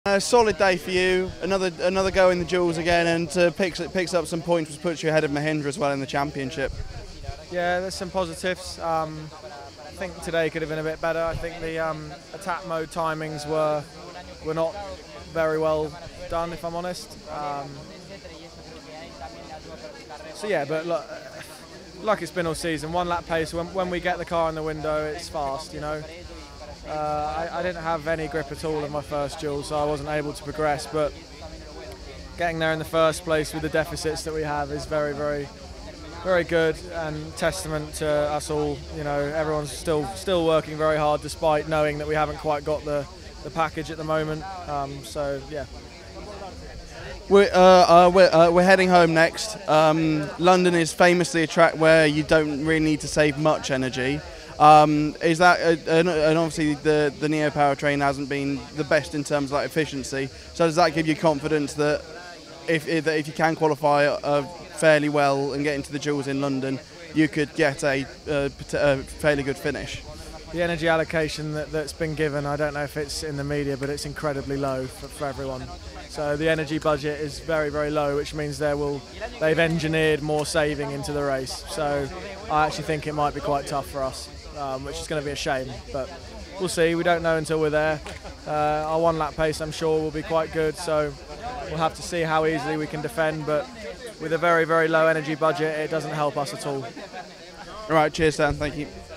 Solid day for you. Another go in the duels again, and picks up some points, which puts you ahead of Mahindra as well in the championship. Yeah, there's some positives. I think today could have been a bit better. I think the attack mode timings were not very well done, if I'm honest. So yeah, but look, like it's been all season, one lap pace. When we get the car in the window, it's fast, you know. I didn't have any grip at all in my first duel, so I wasn't able to progress. But getting there in the first place with the deficits that we have is very, very, very good, and testament to us all. You know, everyone's still working very hard despite knowing that we haven't quite got the package at the moment. So yeah. We're heading home next. London is famously a track where you don't really need to save much energy. Is that and obviously the Neo powertrain hasn't been the best in terms of like efficiency. So does that give you confidence that if you can qualify fairly well and get into the duels in London, you could get a fairly good finish? The energy allocation that's been given, I don't know if it's in the media, but it's incredibly low for everyone. So the energy budget is very, very low, which means they've engineered more saving into the race. So I actually think it might be quite tough for us, which is going to be a shame. But we'll see. We don't know until we're there. Our one lap pace, I'm sure, will be quite good. So we'll have to see how easily we can defend. But with a very, very low energy budget, it doesn't help us at all. All right. Cheers, Dan. Thank you.